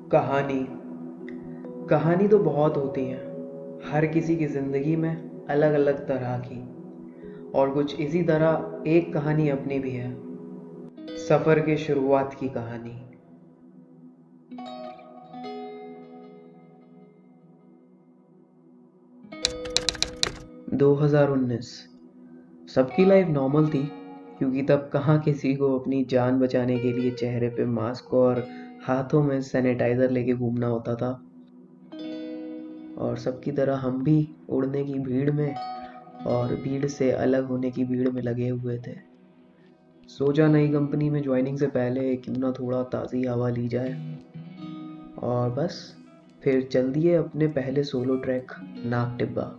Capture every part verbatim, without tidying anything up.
कहानी कहानी तो बहुत होती हैं, हर किसी की ज़िंदगी में अलग अलग तरह की। और कुछ इसी तरह एक कहानी अपनी भी है, सफ़र के शुरुआत की कहानी। दो हज़ार उन्नीस सबकी लाइफ नॉर्मल थी, क्योंकि तब कहाँ किसी को अपनी जान बचाने के लिए चेहरे पे मास्क और हाथों में सैनिटाइज़र लेके घूमना होता था। और सबकी तरह हम भी उड़ने की भीड़ में और भीड़ से अलग होने की भीड़ में लगे हुए थे। सोचा नई कंपनी में ज्वाइनिंग से पहले क्यों ना थोड़ा ताज़ी हवा ली जाए, और बस फिर चल दिए अपने पहले सोलो ट्रैक नाक टिब्बा।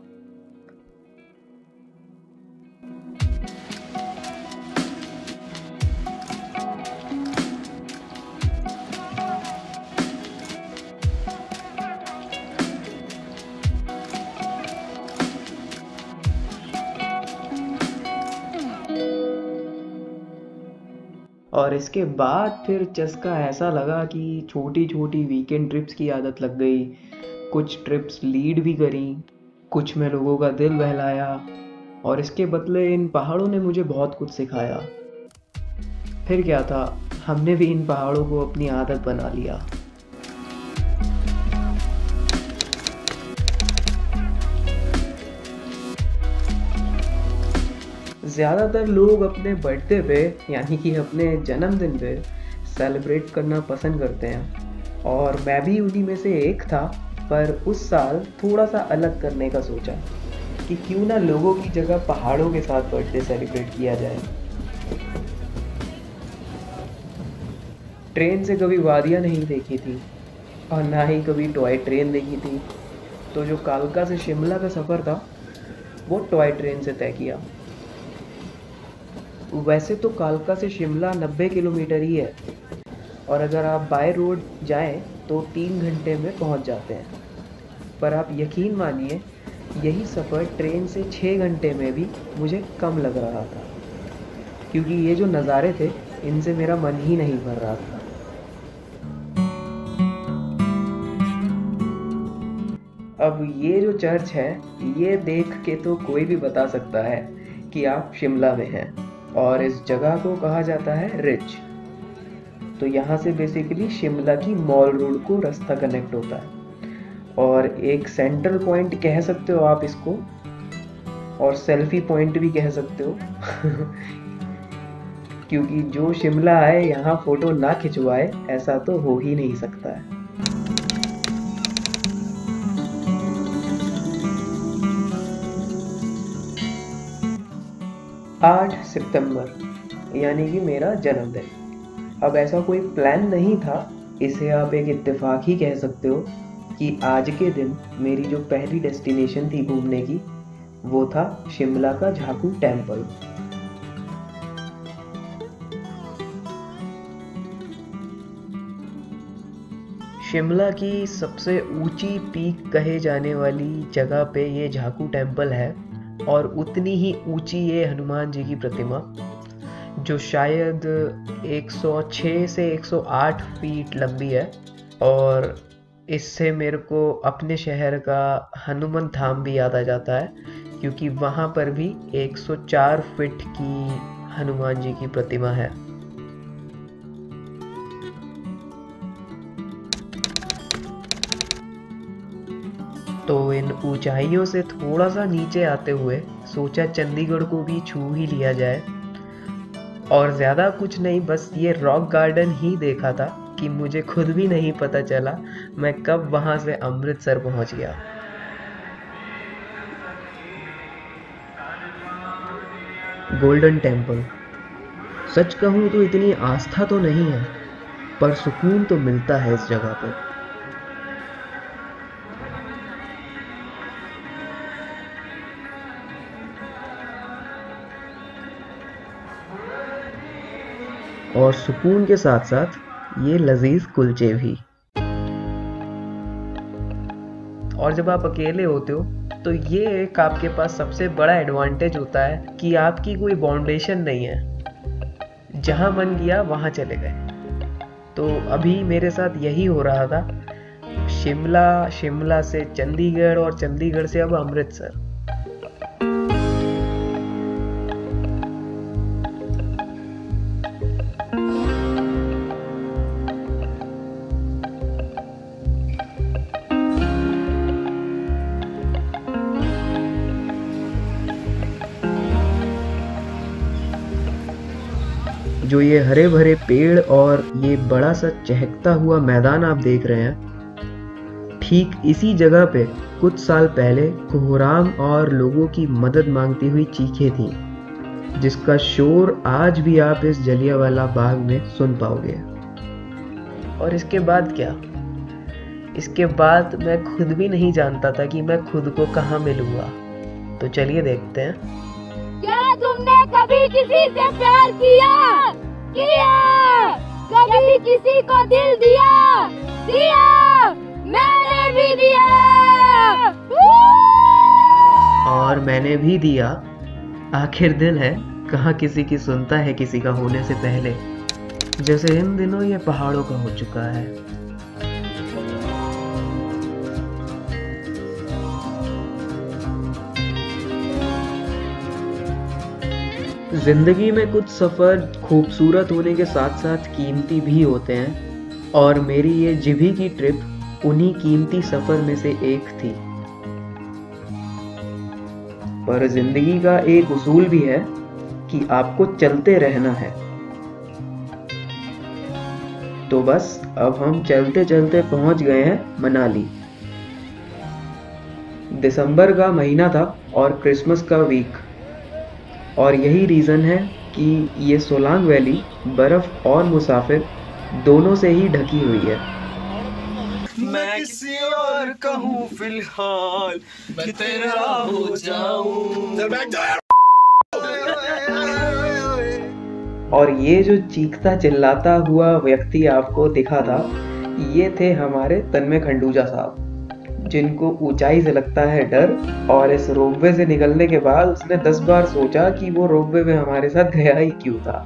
और इसके बाद फिर चस्का ऐसा लगा कि छोटी छोटी वीकेंड ट्रिप्स की आदत लग गई। कुछ ट्रिप्स लीड भी करी, कुछ में लोगों का दिल बहलाया, और इसके बदले इन पहाड़ों ने मुझे बहुत कुछ सिखाया। फिर क्या था, हमने भी इन पहाड़ों को अपनी आदत बना लिया। ज़्यादातर लोग अपने बर्थडे पे यानी कि अपने जन्मदिन पे सेलिब्रेट करना पसंद करते हैं, और मैं भी उन्हीं में से एक था। पर उस साल थोड़ा सा अलग करने का सोचा कि क्यों ना लोगों की जगह पहाड़ों के साथ बर्थडे सेलिब्रेट किया जाए। ट्रेन से कभी वादियाँ नहीं देखी थी, और ना ही कभी टॉय ट्रेन देखी थी, तो जो कालका से शिमला का सफ़र था वो टॉय ट्रेन से तय किया। वैसे तो कालका से शिमला नब्बे किलोमीटर ही है, और अगर आप बाय रोड जाएं तो तीन घंटे में पहुंच जाते हैं। पर आप यकीन मानिए, यही सफ़र ट्रेन से छः घंटे में भी मुझे कम लग रहा था, क्योंकि ये जो नज़ारे थे इनसे मेरा मन ही नहीं भर रहा था। अब ये जो चर्च है, ये देख के तो कोई भी बता सकता है कि आप शिमला में हैं, और इस जगह को कहा जाता है रिज। तो यहाँ से बेसिकली शिमला की मॉल रोड को रास्ता कनेक्ट होता है, और एक सेंट्रल पॉइंट कह सकते हो आप इसको, और सेल्फी पॉइंट भी कह सकते हो क्योंकि जो शिमला आए यहाँ फोटो ना खिंचवाए ऐसा तो हो ही नहीं सकता है। आठ सितंबर यानी कि मेरा जन्मदिन। अब ऐसा कोई प्लान नहीं था, इसे आप एक इत्तेफाक ही कह सकते हो कि आज के दिन मेरी जो पहली डेस्टिनेशन थी घूमने की, वो था शिमला का झाकू टेम्पल। शिमला की सबसे ऊंची पीक कहे जाने वाली जगह पे ये झाकू टेम्पल है, और उतनी ही ऊंची ये हनुमान जी की प्रतिमा, जो शायद एक सौ छह से एक सौ आठ फीट लंबी है। और इससे मेरे को अपने शहर का हनुमान धाम भी याद आ जाता है, क्योंकि वहाँ पर भी एक सौ चार फीट की हनुमान जी की प्रतिमा है। तो इन ऊंचाइयों से थोड़ा सा नीचे आते हुए सोचा चंडीगढ़ को भी छू ही लिया जाए। और ज़्यादा कुछ नहीं, बस ये रॉक गार्डन ही देखा था कि मुझे खुद भी नहीं पता चला मैं कब वहाँ से अमृतसर पहुँच गया। गोल्डन टेम्पल, सच कहूँ तो इतनी आस्था तो नहीं है, पर सुकून तो मिलता है इस जगह पर। और सुकून के साथ साथ ये लजीज कुलचे भी। और जब आप अकेले होते हो तो ये एक आपके पास सबसे बड़ा एडवांटेज होता है कि आपकी कोई बाउंडेशन नहीं है, जहां मन किया वहां चले गए। तो अभी मेरे साथ यही हो रहा था। शिमला, शिमला से चंडीगढ़ और चंडीगढ़ से अब अमृतसर। जो ये हरे भरे पेड़ और ये बड़ा सा चहकता हुआ मैदान आप देख रहे हैं, ठीक इसी जगह पे कुछ साल पहले कोहराम और लोगों की मदद मांगती हुई चीखें थीं, जिसका शोर आज भी आप इस जलियांवाला बाग में सुन पाओगे। और इसके बाद क्या? इसके बाद मैं खुद भी नहीं जानता था कि मैं खुद को कहाँ मिलूंगा। तो चलिए देखते हैं। क्या तुमने कभी किसी से प्यार किया? किया? कभी किसी को दिल दिया? दिया? मैंने भी दिया। और मैंने भी दिया। आखिर दिल है कहाँ किसी की सुनता है किसी का होने से पहले, जैसे इन दिनों ये पहाड़ों का हो चुका है। जिंदगी में कुछ सफर खूबसूरत होने के साथ साथ कीमती भी होते हैं, और मेरी ये जिभी की ट्रिप उन्हीं कीमती सफर में से एक थी। पर जिंदगी का एक उसूल भी है कि आपको चलते रहना है। तो बस अब हम चलते चलते पहुंच गए हैं मनाली। दिसंबर का महीना था और क्रिसमस का वीक, और यही रीज़न है कि ये सोलांग वैली बर्फ़ और मुसाफिर दोनों से ही ढकी हुई है। मैं किसी और कहूँ फिलहाल कि तेरा हो जाऊं। और ये जो चीखता चिल्लाता हुआ व्यक्ति आपको दिखा था, ये थे हमारे तन्मय खंडूजा साहब, जिनको ऊंचाई से लगता है डर। और इस रोपवे से निकलने के बाद उसने दस बार सोचा कि वो रोपवे में हमारे साथ गया ही क्यों था।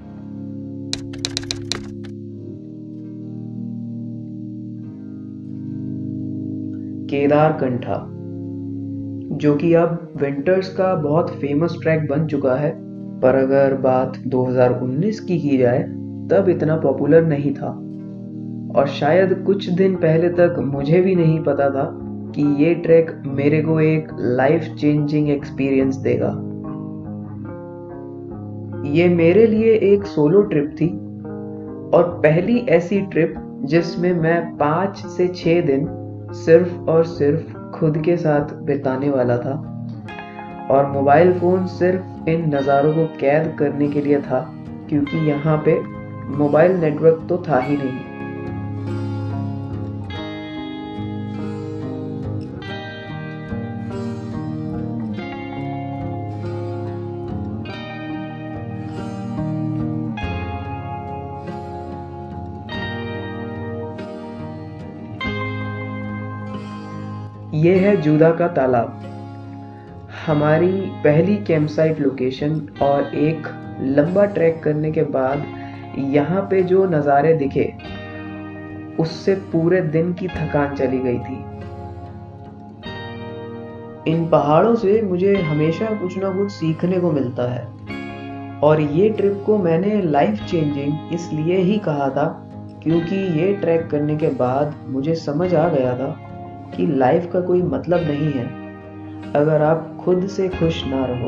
केदारकंठा, जो कि अब विंटर्स का बहुत फेमस ट्रैक बन चुका है, पर अगर बात दो हज़ार उन्नीस की की जाए तब इतना पॉपुलर नहीं था। और शायद कुछ दिन पहले तक मुझे भी नहीं पता था कि ये ट्रैक मेरे को एक लाइफ चेंजिंग एक्सपीरियंस देगा। ये मेरे लिए एक सोलो ट्रिप थी, और पहली ऐसी ट्रिप जिसमें मैं पाँच से छः दिन सिर्फ और सिर्फ खुद के साथ बिताने वाला था। और मोबाइल फ़ोन सिर्फ इन नज़ारों को कैद करने के लिए था, क्योंकि यहाँ पे मोबाइल नेटवर्क तो था ही नहीं। ये है जूदा का तालाब, हमारी पहली कैंपसाइट लोकेशन। और एक लंबा ट्रैक करने के बाद यहाँ पे जो नज़ारे दिखे, उससे पूरे दिन की थकान चली गई थी। इन पहाड़ों से मुझे हमेशा कुछ ना कुछ सीखने को मिलता है, और ये ट्रिप को मैंने लाइफ चेंजिंग इसलिए ही कहा था क्योंकि ये ट्रैक करने के बाद मुझे समझ आ गया था कि लाइफ का कोई मतलब नहीं है अगर आप खुद से खुश ना रहो।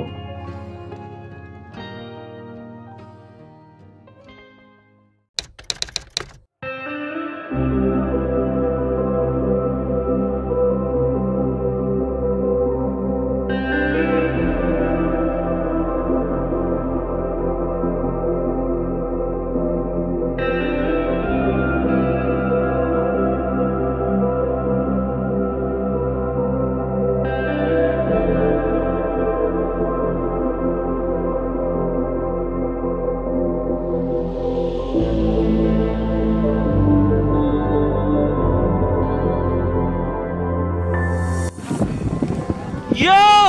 यो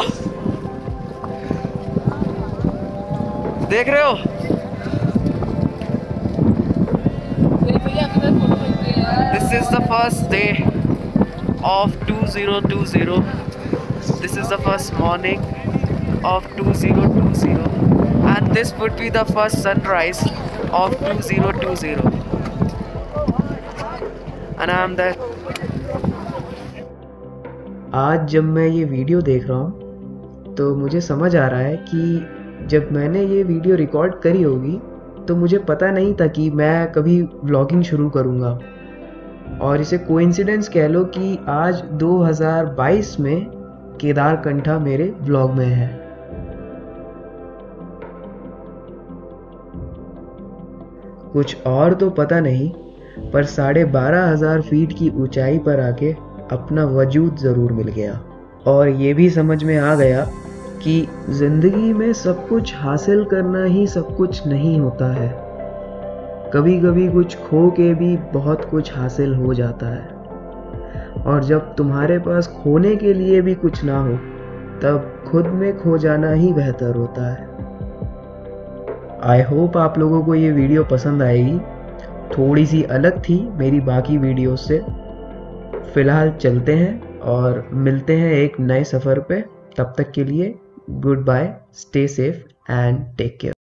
देख रहे हो? भैया This is the first day of two thousand twenty. This is the first morning of two thousand twenty, and this would be the first sunrise of two thousand twenty. And I am there. आज जब मैं ये video देख रहा हूँ तो मुझे समझ आ रहा है कि जब मैंने ये वीडियो रिकॉर्ड करी होगी तो मुझे पता नहीं था कि मैं कभी व्लॉगिंग शुरू करूँगा, और इसे कोइंसिडेंस कह लो कि आज दो हज़ार बाईस में केदार कंठा मेरे व्लॉग में है। कुछ और तो पता नहीं, पर साढ़े बारह हजार फीट की ऊंचाई पर आके अपना वजूद ज़रूर मिल गया, और ये भी समझ में आ गया कि ज़िंदगी में सब कुछ हासिल करना ही सब कुछ नहीं होता है। कभी कभी कुछ खो के भी बहुत कुछ हासिल हो जाता है, और जब तुम्हारे पास खोने के लिए भी कुछ ना हो तब खुद में खो जाना ही बेहतर होता है। आई होप आप लोगों को ये वीडियो पसंद आएगी। थोड़ी सी अलग थी मेरी बाकी वीडियो से। फिलहाल चलते हैं और मिलते हैं एक नए सफ़र पे। तब तक के लिए good bye, stay safe and take care.